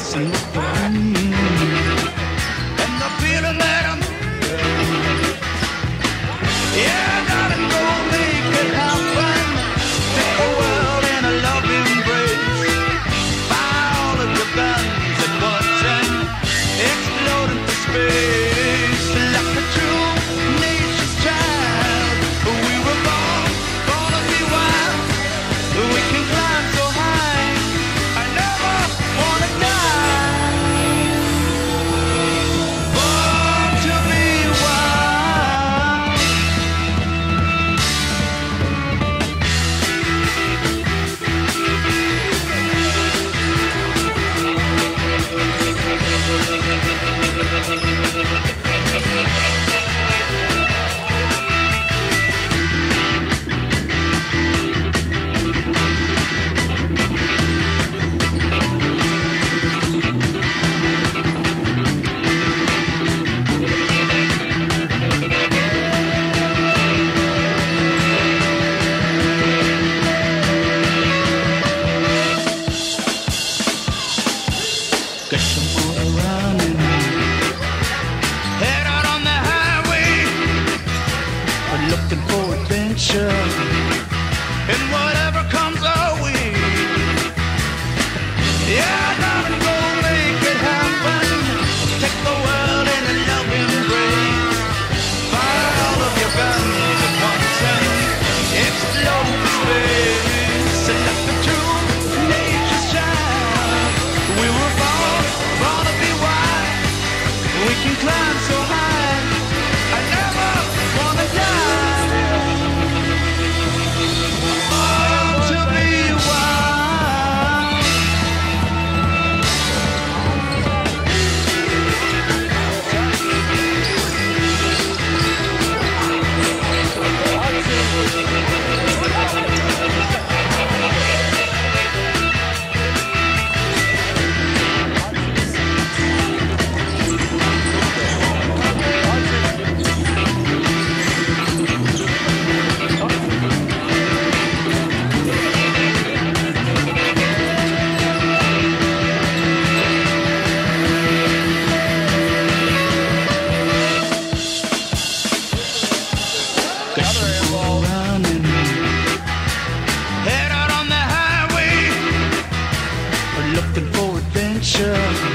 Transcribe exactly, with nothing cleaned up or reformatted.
messing with the wind. And the feeling that I'm yeah, darling, go make it happen. Take the world in a loving embrace. Fire all of your guns at once and explode into space. Like a true nature's child, we were born, born to be wild. We can climb so high, I never wanna die. Born to be wild. Get your motor running. Head out on the highway. We're looking for adventure. And whatever comes our way. Yeah, darling, go make it happen. Take the world in a loving embrace. Fire all of your guns at once and explode into space. And let the true nature's child. We were born, born to be wild. We can climb so high. I never wanna die. Born to be wild. Get your motor running. Head out on the highway. We're looking for adventure.